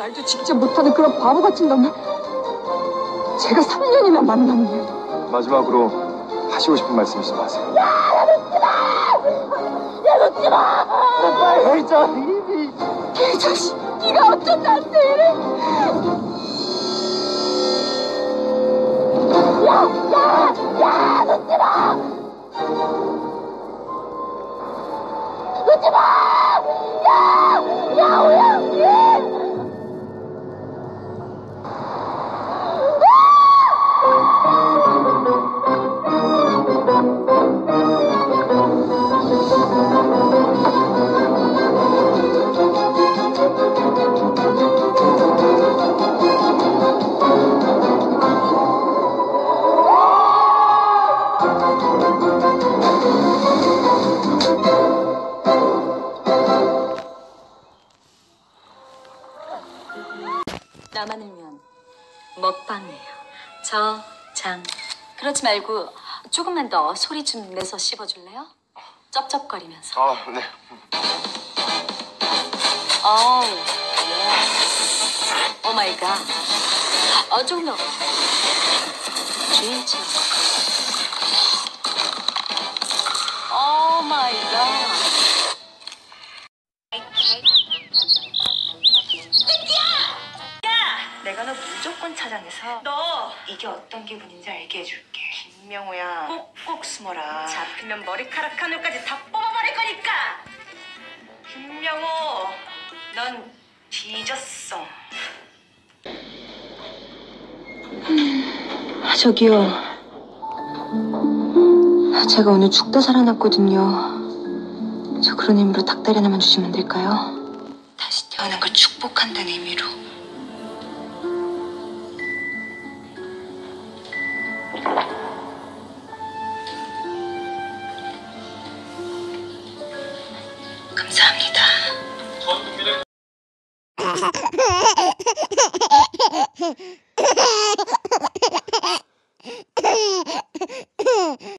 말도 직접 못하는 그런 바보 같은 놈을 제가 3년이나 만났네요. 마지막으로 하시고 싶은 말씀 있으면 하세요. 야, 놓지 마! 야, 놓지 마! 빨리 저 이미 개자식, 네가 어쩜 나한테 이래? 야, 놓지 마! 놓지 마! 야, 오영진! 나만 울면 먹방이에요. 장. 그렇지 말고 조금만 더 소리 좀 내서 씹어줄래요? 쩝쩝거리면서. 네. 어우, 오 마이 갓. 조금 더. 주인처럼. 오 마이 갓. 내가 너 무조건 찾아내서 너 이게 어떤 기분인지 알게 해줄게. 김명호야, 꼭꼭 숨어라. 잡히면 머리카락 한 올까지 다 뽑아버릴 거니까. 김명호, 넌 뒤졌어. 저기요. 제가 오늘 죽다 살아났거든요. 저 그런 의미로 닭다리 하나만 주시면 안 될까요? 다시 태어난 걸 축복한다는 의미로. 감사합니다.